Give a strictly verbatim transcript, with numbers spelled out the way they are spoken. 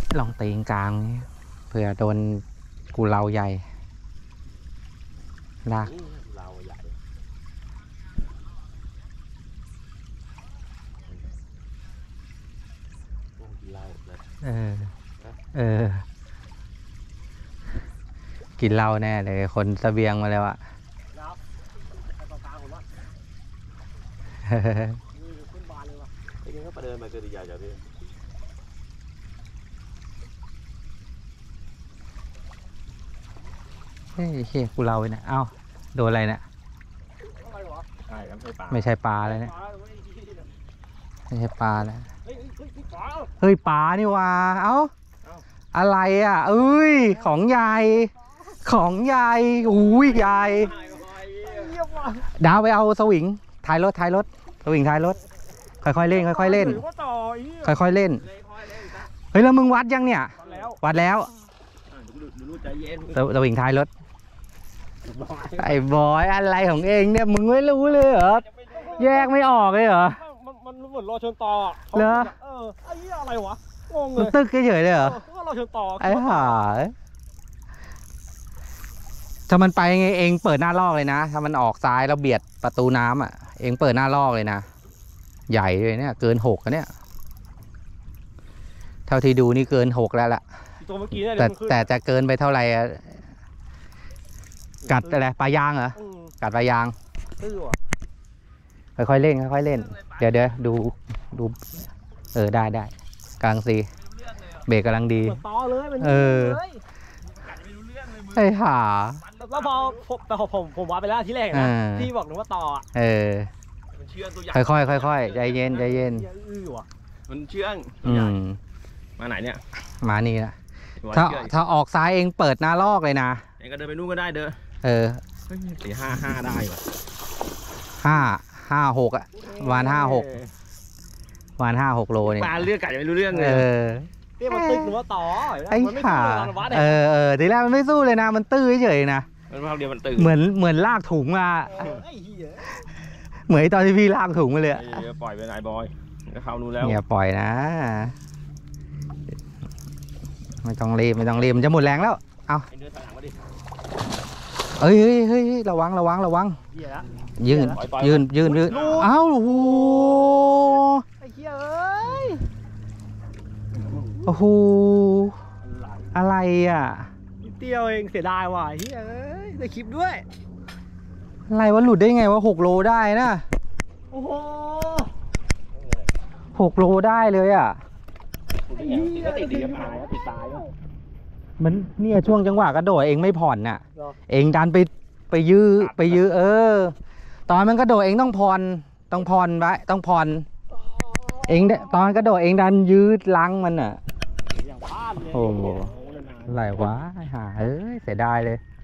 ลองตีกลางเผื่อโดนกูเลาใหญ่ลากเราใหญ่เราเลยเออเออกินเหล้าแน่เลยคนเสบียงมาแล้วอะขึ้นบานเลยว่ะไอ้นี่ก็ประเดินมาเกิดใหญ่จ้ะพี่เฮ้ยเฮ้ยกูเลาเนี่ยเอ้าโดนอะไรเนี่ยใช่ไม่ใช่ปลาไม่ใช่ปลาเลยเนี่ยไม่ใช่ปลาแล้วเฮ้ยปลาเฮ้ยปลานี่วะเอ้าอะไรอ่ะเอ้ยของใหญ่ของใหญ่อุ้ยใหญ่ดาวไปเอาสวิงท้ายรถท้ายรถสวิงท้ายรถค่อยๆเล่นค่อยๆเล่นค่อยๆเล่นเฮ้ยแล้วมึงวัดยังเนี่ยวัดแล้วสวิงท้ายรถไอ้บอยอะไรของเองเนี่ยมึงไม่รู้เลยเหรอแยกไม่ออกเลยเหรอมันเหมือนรอชนต่อเหรอเออไอ้นี่อะไรวะงงเลยมันตึกเฉยๆเลยเหรอก็รอชนต่อไอ้ห่าถ้ามันไปไงเองเปิดหน้าลอกเลยนะถ้ามันออกซ้ายแล้วเบียดประตูน้ำอ่ะเองเปิดหน้าลอกเลยนะใหญ่เลยเนี่ยเกินหกอะเนี่ยเท่าที่ดูนี่เกินหกแล้วล่ะแต่แต่จะเกินไปเท่าไหร่กัดอะไรปลายางเหรอกัดปลายางค่อยๆเล่นค่อยๆเล่นเดี๋ยวเดี๋ยวดูดูเออได้ได้กลางซีเบรกกำลังดีเออไอ้ห่าแล้วพอแต่ผมผมวัดไปแล้วที่แรกนะที่บอกหนูว่าต่อเออค่อยๆค่อยๆใจเย็นใจเย็นมันเชื่องมาไหนเนี่ยมานี่นะถ้าถ้าออกซ้ายเองเปิดหน้าลอกเลยนะเองก็เดินไปนู่นก็ได้เด้อเออสี่ห้าห้าได้ป่ะห้าห้าหกอ่ะวันห้าหกวันห้าหกโลเนี่ยปลาเลือกไก่ยังไม่รู้เรื่องเลยเออที่มันตึกหนูว่าต่อไอ้ขาเออเออทีแรกมันไม่สู้เลยนะมันตื้อเฉยๆนะมันภาพเดียวมันตื้อเหมือนเหมือนลากถุงมาเหมือนตอนที่พี่ลากถุงมาเลยปล่อยไปไหนบอยก็เข้านู่นแล้วเนี่ยปล่อยนะไม่ต้องรีบไม่ต้องรีบมันจะหมดแรงแล้วเอาเฮ้ยเฮ้ยเฮ้ยระวังระวังระวังยืนยืนยืนยืนเอ้าโอ้โหไอ้เหี้ยเอ้ยโอ้โหอะไรอ่ะเตี้ยวเองเสียดายว่ะเฮ้ยเอ้ยได้คลิปด้วยอะไรวะหลุดได้ไงวะหกโลได้นะโอ้โหหกโลได้เลยอ่ะติดดีกับตายติดตายมันเนี่ยช่วงจังหวะกระโดดเองไม่ผ่อนน่ะเองดันไปไปยื้อไปยื้อเออตอนมันกระโดดเองต้องผ่อนต้องผ่อนไว้ต้องผ่อนเองตอนกระโดดเองดันยื้อลังมันอ่ะโอ้โหอะไรวะหาเอ้ยเสียดายเลย